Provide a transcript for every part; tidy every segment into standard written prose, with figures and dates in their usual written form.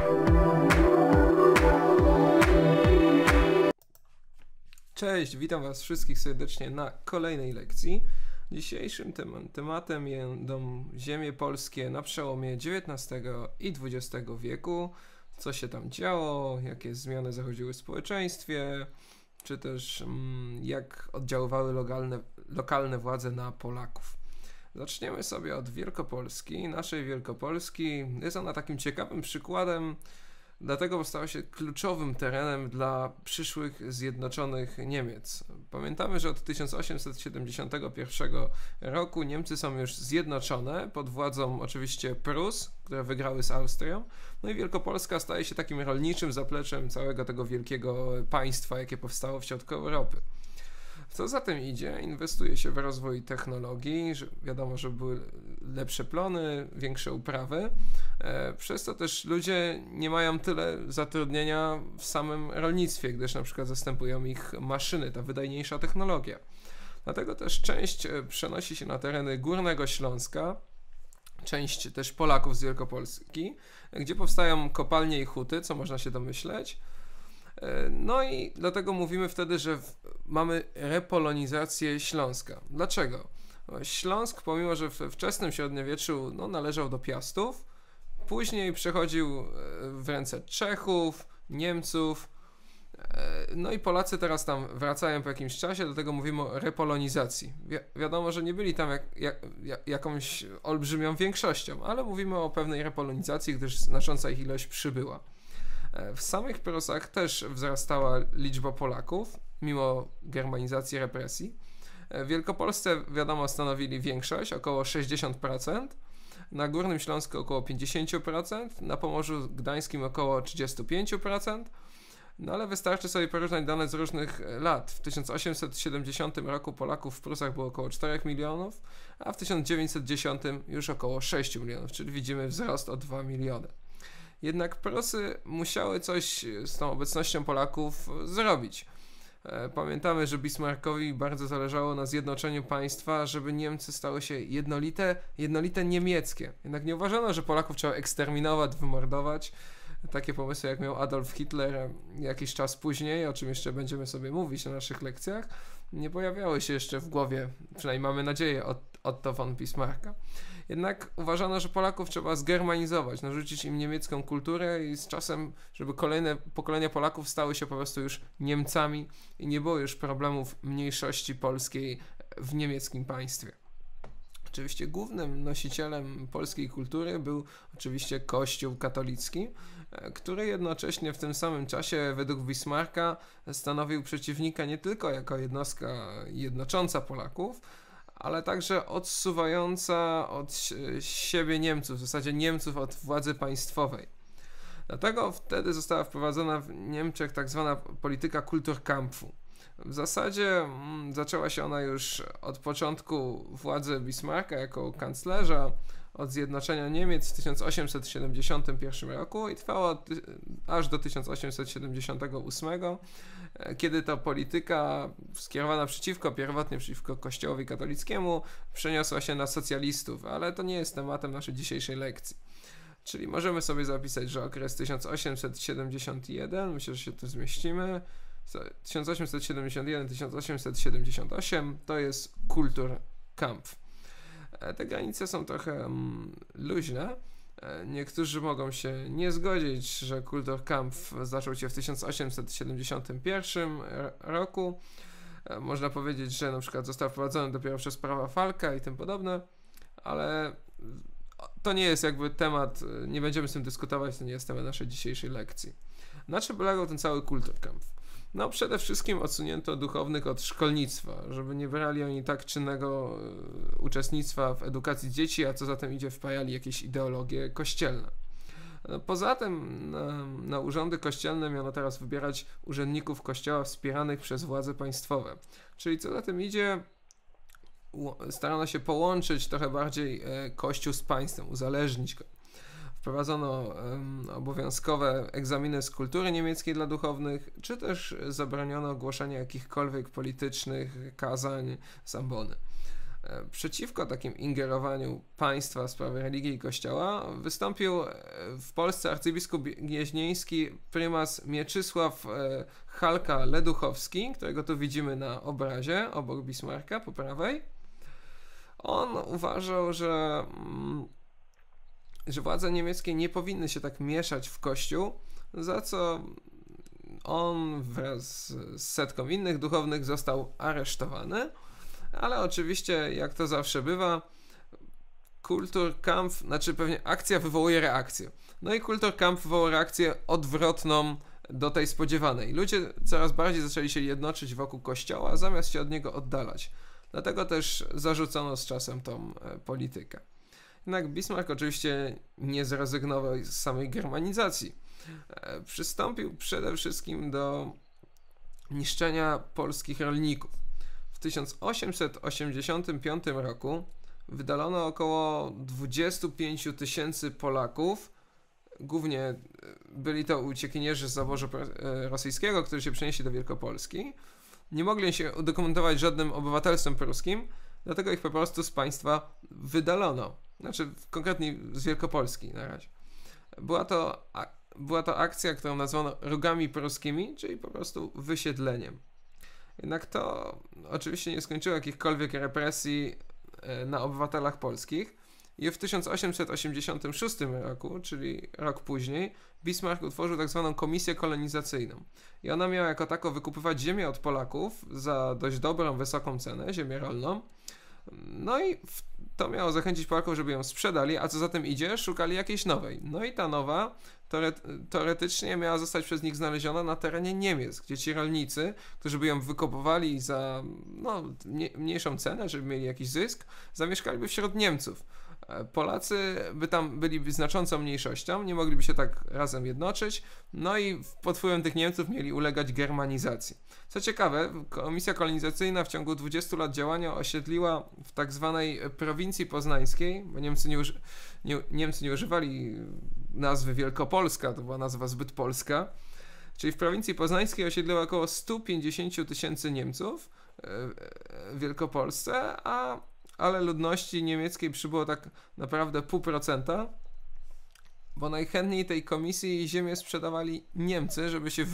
Cześć, witam Was wszystkich serdecznie na kolejnej lekcji. Dzisiejszym tematem będą ziemie polskie na przełomie XIX i XX wieku. Co się tam działo, jakie zmiany zachodziły w społeczeństwie, czy też jak oddziaływały lokalne władze na Polaków. Zaczniemy sobie od Wielkopolski. Naszej Wielkopolski jest ona takim ciekawym przykładem, dlatego stała się kluczowym terenem dla przyszłych zjednoczonych Niemiec. Pamiętamy, że od 1871 roku Niemcy są już zjednoczone pod władzą oczywiście Prus, które wygrały z Austrią. No i Wielkopolska staje się takim rolniczym zapleczem całego tego wielkiego państwa, jakie powstało w środku Europy. Co za tym idzie, inwestuje się w rozwój technologii, wiadomo, że były lepsze plony, większe uprawy, przez to też ludzie nie mają tyle zatrudnienia w samym rolnictwie, gdyż na przykład zastępują ich maszyny, ta wydajniejsza technologia. Dlatego też część przenosi się na tereny Górnego Śląska, część też Polaków z Wielkopolski, gdzie powstają kopalnie i huty, co można się domyśleć. No i dlatego mówimy wtedy, że mamy repolonizację Śląska. Dlaczego? Śląsk, pomimo że we wczesnym średniowieczu należał do Piastów, później przechodził w ręce Czechów, Niemców, no i Polacy teraz tam wracają po jakimś czasie, dlatego mówimy o repolonizacji. Wiadomo, że nie byli tam jakąś olbrzymią większością, ale mówimy o pewnej repolonizacji, gdyż znacząca ich ilość przybyła. W samych Prusach też wzrastała liczba Polaków, mimo germanizacji, represji. W Wielkopolsce, wiadomo, stanowili większość, około 60%, na Górnym Śląsku około 50%, na Pomorzu Gdańskim około 35%, no ale wystarczy sobie porównać dane z różnych lat. W 1870 roku Polaków w Prusach było około 4 milionów, a w 1910 już około 6 milionów, czyli widzimy wzrost o 2 miliony. Jednak Prusy musiały coś z tą obecnością Polaków zrobić. Pamiętamy, że Bismarckowi bardzo zależało na zjednoczeniu państwa, żeby Niemcy stały się jednolite niemieckie. Jednak nie uważano, że Polaków trzeba eksterminować, wymordować. Takie pomysły, jak miał Adolf Hitler jakiś czas później, o czym jeszcze będziemy sobie mówić na naszych lekcjach, nie pojawiały się jeszcze w głowie, przynajmniej mamy nadzieję, Otto von Bismarcka. Jednak uważano, że Polaków trzeba zgermanizować, narzucić im niemiecką kulturę i z czasem, żeby kolejne pokolenia Polaków stały się po prostu już Niemcami i nie było już problemów mniejszości polskiej w niemieckim państwie. Oczywiście głównym nosicielem polskiej kultury był oczywiście Kościół katolicki, który jednocześnie w tym samym czasie według Bismarcka stanowił przeciwnika nie tylko jako jednostka jednocząca Polaków, ale także odsuwająca od siebie Niemców, w zasadzie Niemców od władzy państwowej. Dlatego wtedy została wprowadzona w Niemczech tak zwana polityka Kulturkampfu. W zasadzie zaczęła się ona już od początku władzy Bismarcka jako kanclerza, od zjednoczenia Niemiec w 1871 roku i trwała aż do 1878, kiedy ta polityka skierowana pierwotnie przeciwko Kościołowi katolickiemu przeniosła się na socjalistów, ale to nie jest tematem naszej dzisiejszej lekcji. Czyli możemy sobie zapisać, że okres 1871, myślę, że się tu zmieścimy, 1871-1878 to jest Kulturkampf. Te granice są trochę luźne. Niektórzy mogą się nie zgodzić, że Kulturkampf zaczął się w 1871 roku. Można powiedzieć, że na przykład został wprowadzony dopiero przez prawa Falka i tym podobne, ale to nie jest jakby temat, nie będziemy z tym dyskutować, to nie jest temat naszej dzisiejszej lekcji. Na czym polegał ten cały Kulturkampf? No przede wszystkim odsunięto duchownych od szkolnictwa, żeby nie brali oni tak czynnego uczestnictwa w edukacji dzieci, a co za tym idzie wpajali jakieś ideologie kościelne. Poza tym na urzędy kościelne miano teraz wybierać urzędników kościoła wspieranych przez władze państwowe. Czyli co za tym idzie, starano się połączyć trochę bardziej kościół z państwem, uzależnić go. Wprowadzono obowiązkowe egzaminy z kultury niemieckiej dla duchownych, czy też zabroniono ogłoszenia jakichkolwiek politycznych kazań z ambony. Przeciwko takim ingerowaniu państwa w sprawy religii i kościoła wystąpił w Polsce arcybiskup gnieźnieński prymas Mieczysław Halka-Leduchowski, którego tu widzimy na obrazie obok Bismarcka po prawej. On uważał, że władze niemieckie nie powinny się tak mieszać w kościół, za co on wraz z setką innych duchownych został aresztowany. Ale oczywiście, jak to zawsze bywa, Kulturkampf, znaczy pewnie akcja wywołuje reakcję. No i Kulturkampf wywołał reakcję odwrotną do tej spodziewanej. Ludzie coraz bardziej zaczęli się jednoczyć wokół kościoła, zamiast się od niego oddalać. Dlatego też zarzucono z czasem tą politykę. Jednak Bismarck oczywiście nie zrezygnował z samej germanizacji. Przystąpił przede wszystkim do niszczenia polskich rolników. W 1885 roku wydalono około 25 000 Polaków. Głównie byli to uciekinierzy z zaboru rosyjskiego, którzy się przenieśli do Wielkopolski. Nie mogli się udokumentować żadnym obywatelstwem pruskim, dlatego ich po prostu z państwa wydalono. Znaczy konkretnie z Wielkopolski na razie. Była to akcja, którą nazwano rugami pruskimi, czyli po prostu wysiedleniem. Jednak to oczywiście nie skończyło jakichkolwiek represji na obywatelach polskich i w 1886 roku, czyli rok później, Bismarck utworzył tak zwaną komisję kolonizacyjną. I ona miała jako tako wykupywać ziemię od Polaków za dość dobrą, wysoką cenę, ziemię rolną. No i to miało zachęcić Polaków, żeby ją sprzedali, a co za tym idzie, szukali jakiejś nowej. No i ta nowa teoretycznie miała zostać przez nich znaleziona na terenie Niemiec, gdzie ci rolnicy, którzy by ją wykupowali za mniejszą cenę, żeby mieli jakiś zysk, zamieszkaliby wśród Niemców. Polacy by tam byli znaczącą mniejszością, nie mogliby się tak razem jednoczyć, no i pod wpływem tych Niemców mieli ulegać germanizacji. Co ciekawe, komisja kolonizacyjna w ciągu 20 lat działania osiedliła w tak zwanej prowincji poznańskiej, bo Niemcy nie używali nazwy Wielkopolska, to była nazwa zbyt polska, czyli w prowincji poznańskiej osiedliło około 150 000 Niemców w Wielkopolsce, ale ludności niemieckiej przybyło tak naprawdę 0,5%, bo najchętniej tej komisji ziemię sprzedawali Niemcy, żeby się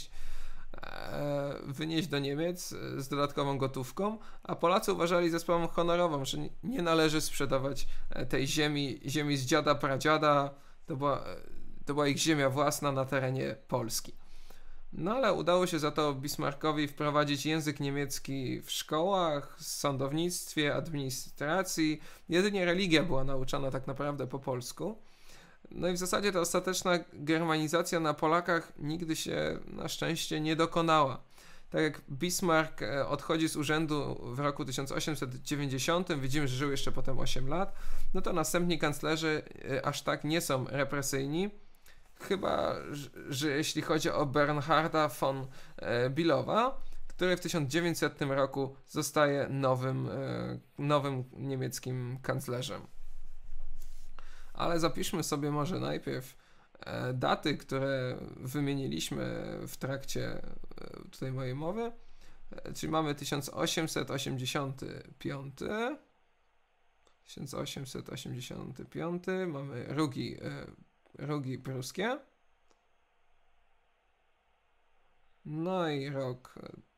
wynieść do Niemiec z dodatkową gotówką, a Polacy uważali za sprawą honorową, że nie należy sprzedawać tej ziemi z dziada, pradziada, to była ich ziemia własna na terenie Polski. No ale udało się za to Bismarckowi wprowadzić język niemiecki w szkołach, sądownictwie, administracji. Jedynie religia była nauczana tak naprawdę po polsku. No i w zasadzie ta ostateczna germanizacja na Polakach nigdy się na szczęście nie dokonała. Tak jak Bismarck odchodzi z urzędu w roku 1890, widzimy, że żył jeszcze potem 8 lat, no to następni kanclerzy aż tak nie są represyjni. Chyba, że jeśli chodzi o Bernharda von Bilowa, który w 1900 roku zostaje nowym niemieckim kanclerzem. Ale zapiszmy sobie może najpierw daty, które wymieniliśmy w trakcie tutaj mojej mowy. Czyli mamy 1885, mamy Rugi pruskie. No i rok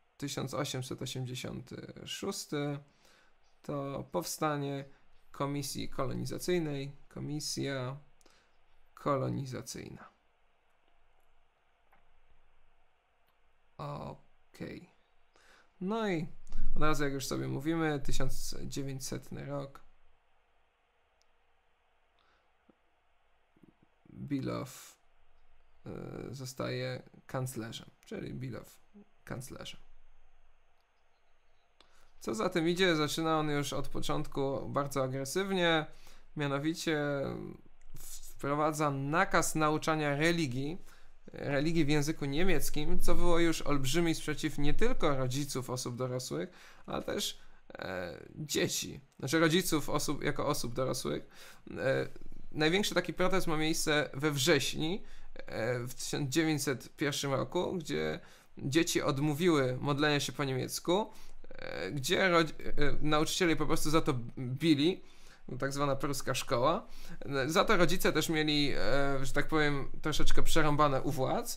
1886 to powstanie Komisji Kolonizacyjnej, Komisja Kolonizacyjna. Okej. No i od razu, jak już sobie mówimy, 1900 rok. Bilow zostaje kanclerzem, czyli Bilow kanclerzem. Co za tym idzie, zaczyna on już od początku bardzo agresywnie, mianowicie wprowadza nakaz nauczania religii w języku niemieckim, co było już olbrzymi sprzeciw nie tylko rodziców osób dorosłych, ale też dzieci, znaczy rodziców osób dorosłych. Największy taki protest ma miejsce we wrześniu w 1901 roku, gdzie dzieci odmówiły modlenia się po niemiecku. gdzie nauczyciele po prostu za to bili, tak zwana pruska szkoła. Za to rodzice też mieli, że tak powiem, troszeczkę przerąbane u władz.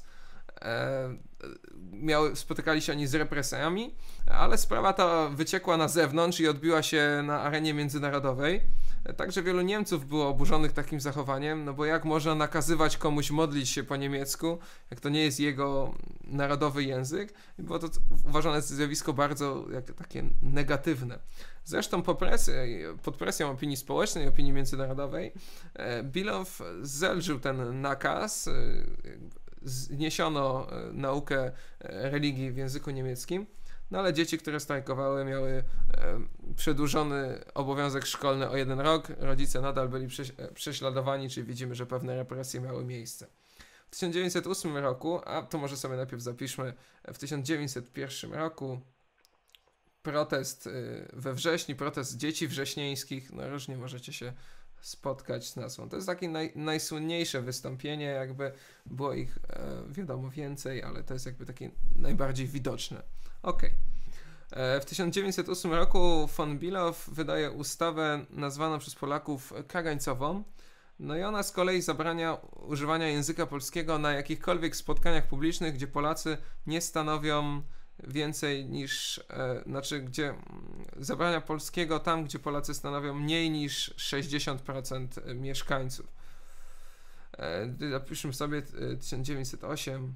Spotykali się oni z represjami, ale sprawa ta wyciekła na zewnątrz i odbiła się na arenie międzynarodowej. Także wielu Niemców było oburzonych takim zachowaniem, no bo jak można nakazywać komuś modlić się po niemiecku, jak to nie jest jego narodowy język, i było to uważane za zjawisko bardzo takie negatywne. Zresztą pod presją opinii społecznej i opinii międzynarodowej Bilow zelżył ten nakaz, zniesiono naukę religii w języku niemieckim, no ale dzieci, które strajkowały, miały przedłużony obowiązek szkolny o 1 rok, rodzice nadal byli prześladowani, czyli widzimy, że pewne represje miały miejsce. W 1908 roku, a to może sobie najpierw zapiszmy, w 1901 roku protest we wrześniu, protest dzieci wrześnieńskich, no różnie możecie się spotkać z nazwą. To jest takie najsłynniejsze wystąpienie, jakby było ich wiadomo więcej, ale to jest jakby takie najbardziej widoczne. Okej. W 1908 roku von Bilow wydaje ustawę nazwaną przez Polaków kagańcową, no i ona z kolei zabrania używania języka polskiego na jakichkolwiek spotkaniach publicznych, gdzie Polacy nie stanowią więcej niż, gdzie zabrania polskiego tam, gdzie Polacy stanowią mniej niż 60% mieszkańców. Zapiszmy sobie 1908,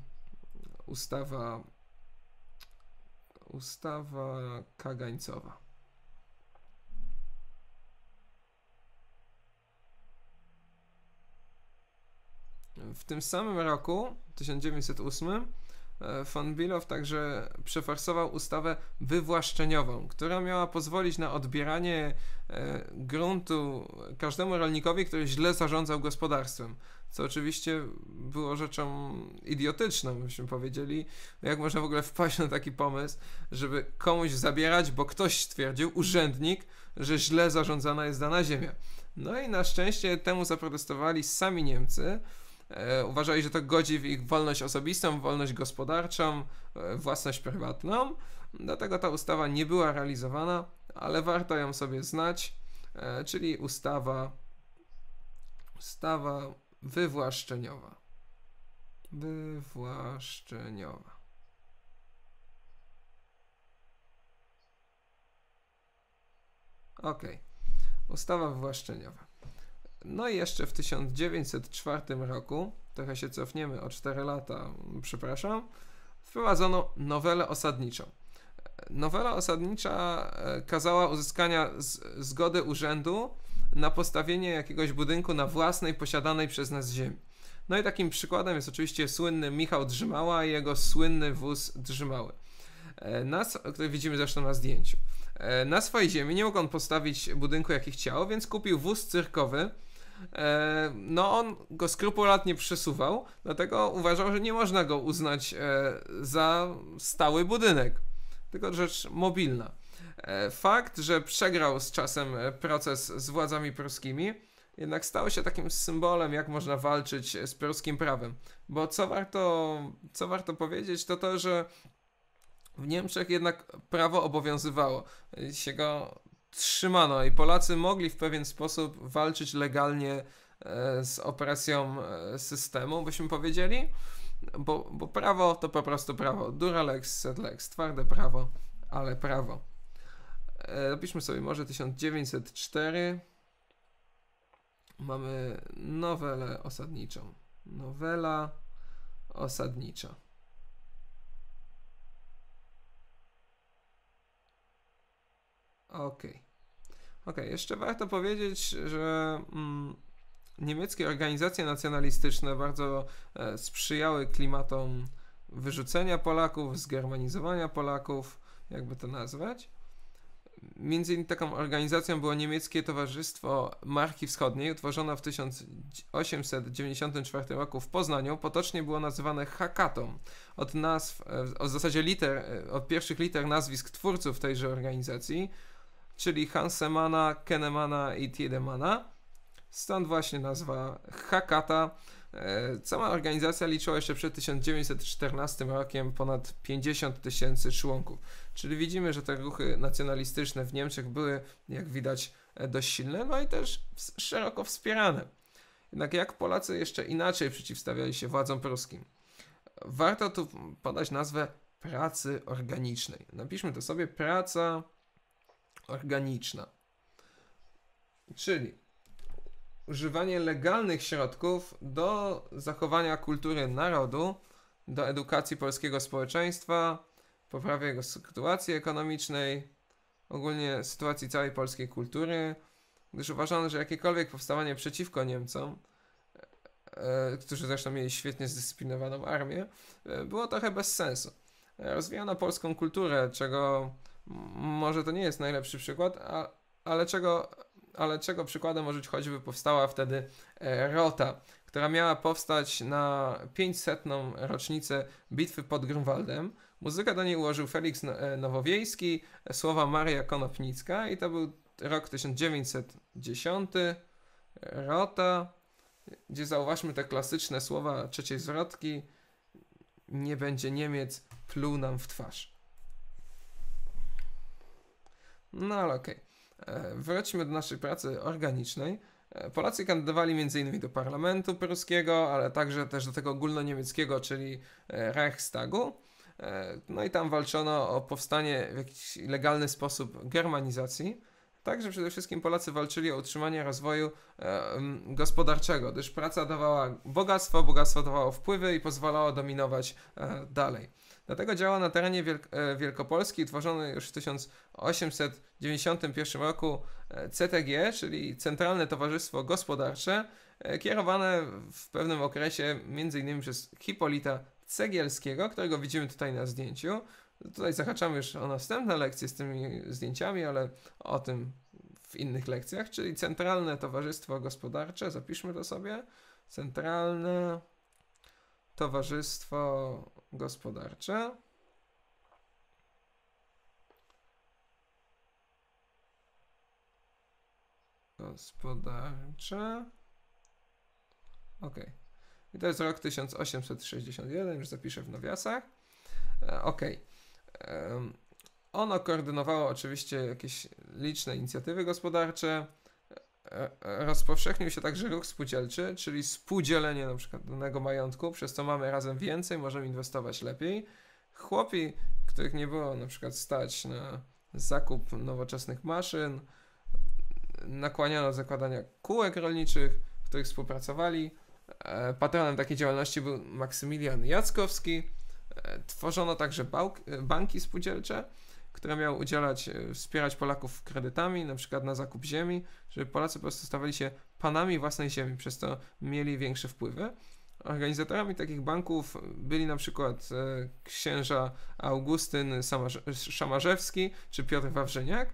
ustawa kagańcowa. W tym samym roku, 1908, von Bilow także przeforsował ustawę wywłaszczeniową, która miała pozwolić na odbieranie gruntu każdemu rolnikowi, który źle zarządzał gospodarstwem. Co oczywiście było rzeczą idiotyczną, byśmy powiedzieli. Jak można w ogóle wpaść na taki pomysł, żeby komuś zabierać, bo ktoś stwierdził, urzędnik, że źle zarządzana jest dana ziemia. No i na szczęście temu zaprotestowali sami Niemcy. Uważali, że to godzi w ich wolność osobistą, wolność gospodarczą, własność prywatną. Dlatego ta ustawa nie była realizowana, ale warto ją sobie znać, czyli ustawa wywłaszczeniowa. Okej. Ustawa wywłaszczeniowa. No i jeszcze w 1904 roku, trochę się cofniemy o 4 lata, przepraszam, wprowadzono nowelę osadniczą. Nowela osadnicza kazała uzyskania zgody urzędu na postawienie jakiegoś budynku na własnej, posiadanej przez nas ziemi. No i takim przykładem jest oczywiście słynny Michał Drzymała i jego słynny wóz Drzymały, który widzimy zresztą na zdjęciu. Na swojej ziemi nie mógł on postawić budynku, jaki chciał, więc kupił wóz cyrkowy. No on go skrupulatnie przesuwał, dlatego uważał, że nie można go uznać za stały budynek, tylko rzecz mobilna. Fakt, że przegrał z czasem proces z władzami pruskimi, jednak stał się takim symbolem, jak można walczyć z pruskim prawem. Bo co warto powiedzieć, to, że w Niemczech jednak prawo obowiązywało, się go trzymano i Polacy mogli w pewien sposób walczyć legalnie z opresją systemu, byśmy powiedzieli, bo prawo to po prostu prawo. Dura lex sed lex, twarde prawo, ale prawo. Napiszmy sobie może 1904. Mamy nowelę osadniczą. Nowela osadnicza. Okej, jeszcze warto powiedzieć, że niemieckie organizacje nacjonalistyczne bardzo sprzyjały klimatom wyrzucenia Polaków, zgermanizowania Polaków, jakby to nazwać. Między innymi taką organizacją było niemieckie Towarzystwo Marki Wschodniej, utworzone w 1894 roku w Poznaniu. Potocznie było nazywane Hakatą. W zasadzie od pierwszych liter nazwisk twórców tejże organizacji, czyli Hansemana, Kennemana i Tiedemana. Stąd właśnie nazwa Hakata. Cała organizacja liczyła jeszcze przed 1914 rokiem ponad 50 000 członków. Czyli widzimy, że te ruchy nacjonalistyczne w Niemczech były, jak widać, dość silne, no i też szeroko wspierane. Jednak jak Polacy jeszcze inaczej przeciwstawiali się władzom pruskim? Warto tu podać nazwę pracy organicznej. Napiszmy to sobie, praca organiczna. Czyli używanie legalnych środków do zachowania kultury narodu, do edukacji polskiego społeczeństwa, poprawy jego sytuacji ekonomicznej, ogólnie sytuacji całej polskiej kultury, gdyż uważano, że jakiekolwiek powstawanie przeciwko Niemcom, którzy zresztą mieli świetnie zdyscyplinowaną armię, było trochę bez sensu. Rozwijano polską kulturę, czego może to nie jest najlepszy przykład, ale czego przykładem może być choćby powstała wtedy Rota, która miała powstać na 500. rocznicę bitwy pod Grunwaldem. Muzykę do niej ułożył Feliks Nowowiejski, słowa Maria Konopnicka i to był rok 1910. Rota, gdzie zauważmy te klasyczne słowa trzeciej zwrotki: nie będzie Niemiec pluł nam w twarz. No ale okej. Wróćmy do naszej pracy organicznej. Polacy kandydowali m.in. do parlamentu pruskiego, ale także też do tego ogólnoniemieckiego, czyli Reichstagu. No i tam walczono o powstanie w jakiś legalny sposób germanizacji. Także przede wszystkim Polacy walczyli o utrzymanie rozwoju gospodarczego, gdyż praca dawała bogactwo, bogactwo dawało wpływy i pozwalało dominować dalej. Dlatego działał na terenie Wielkopolski tworzony już w 1891 roku CTG, czyli Centralne Towarzystwo Gospodarcze, kierowane w pewnym okresie m.in. przez Hipolita Cegielskiego, którego widzimy tutaj na zdjęciu. Tutaj zahaczamy już o następne lekcje z tymi zdjęciami, ale o tym w innych lekcjach, czyli Centralne Towarzystwo Gospodarcze, zapiszmy to sobie, Centralne Towarzystwo Gospodarcze. Ok. I to jest rok 1861, już zapiszę w nawiasach. Ok. Ono koordynowało oczywiście jakieś liczne inicjatywy gospodarcze. Rozpowszechnił się także ruch spółdzielczy, czyli spółdzielenie na przykład danego majątku, przez co mamy razem więcej, możemy inwestować lepiej. Chłopi, których nie było na przykład stać na zakup nowoczesnych maszyn, nakłaniano do zakładania kółek rolniczych, w których współpracowali. Patronem takiej działalności był Maksymilian Jackowski. Tworzono także banki spółdzielcze, które miały wspierać Polaków kredytami, na przykład na zakup ziemi, żeby Polacy po prostu stawali się panami własnej ziemi, przez to mieli większe wpływy. Organizatorami takich banków byli na przykład księża Augustyn Szamarzewski czy Piotr Wawrzyniak.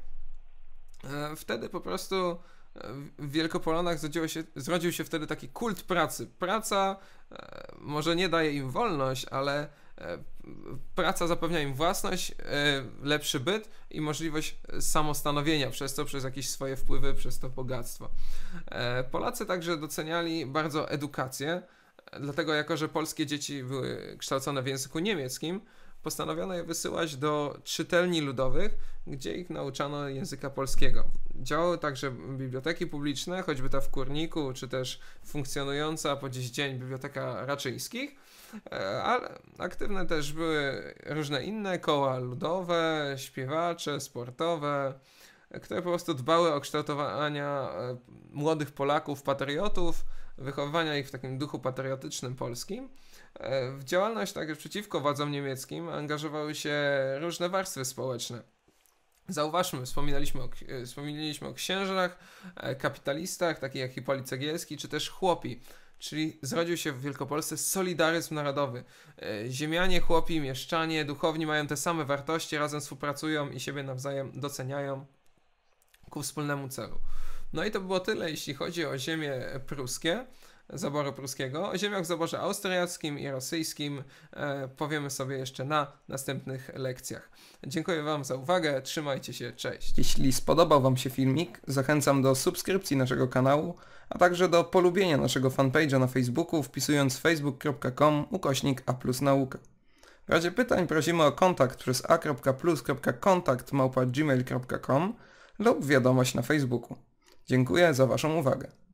Wtedy po prostu w Wielkopolanach zrodził się wtedy taki kult pracy. Praca może nie daje im wolność, ale praca zapewnia im własność, lepszy byt i możliwość samostanowienia przez jakieś swoje wpływy, przez to bogactwo. Polacy także doceniali bardzo edukację, dlatego jako, że polskie dzieci były kształcone w języku niemieckim, postanowiono je wysyłać do czytelni ludowych, gdzie ich nauczano języka polskiego. Działały także biblioteki publiczne, choćby ta w Kurniku, czy też funkcjonująca po dziś dzień Biblioteka Raczyńskich, ale aktywne też były różne inne koła ludowe, śpiewacze, sportowe, które po prostu dbały o kształtowania młodych Polaków, patriotów, wychowywania ich w takim duchu patriotycznym polskim. W działalność także przeciwko władzom niemieckim angażowały się różne warstwy społeczne. Zauważmy, wspominaliśmy o księżach, kapitalistach, takich jak Hipolit Cegielski, czy też chłopi, czyli zrodził się w Wielkopolsce solidaryzm narodowy. Ziemianie, chłopi, mieszczanie, duchowni mają te same wartości, razem współpracują i siebie nawzajem doceniają ku wspólnemu celu. No i to było tyle, jeśli chodzi o ziemie pruskie. zaboru pruskiego. O ziemiach w zaborze austriackim i rosyjskim powiemy sobie jeszcze na następnych lekcjach. Dziękuję Wam za uwagę, trzymajcie się, cześć. Jeśli spodobał Wam się filmik, zachęcam do subskrypcji naszego kanału, a także do polubienia naszego fanpage'a na Facebooku, wpisując facebook.com/a+nauka. W razie pytań prosimy o kontakt przez a.plus.kontakt@gmail.com lub wiadomość na Facebooku. Dziękuję za Waszą uwagę.